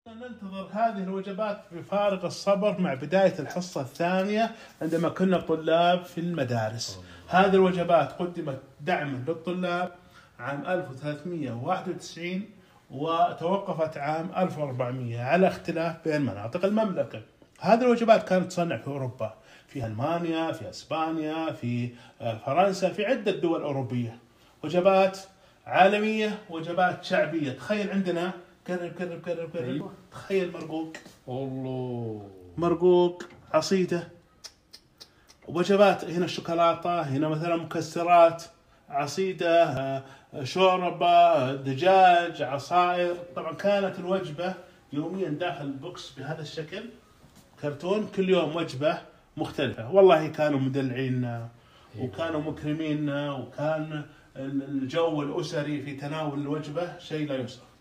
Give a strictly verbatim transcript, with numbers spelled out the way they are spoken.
ننتظر هذه الوجبات بفارغ الصبر مع بداية الحصة الثانية عندما كنا طلاب في المدارس. هذه الوجبات قدمت دعما للطلاب عام ألف وثلاثمئة وواحد وتسعين وتوقفت عام ألف وأربعمئة على اختلاف بين مناطق المملكة. هذه الوجبات كانت تصنع في أوروبا، في ألمانيا، في إسبانيا، في فرنسا، في عدة دول أوروبية. وجبات عالمية، وجبات شعبية. تخيل عندنا قرب قرب قرب قرب تخيل مرقوق، الله مرقوق، عصيدة، وجبات هنا الشوكولاتة، هنا مثلا مكسرات، عصيدة، شوربة، دجاج، عصائر. طبعا كانت الوجبة يوميا داخل بوكس بهذا الشكل كرتون، كل يوم وجبة مختلفة. والله كانوا مدلعيننا وكانوا مكرميننا، وكان الجو الأسري في تناول الوجبة شيء لا يوصف.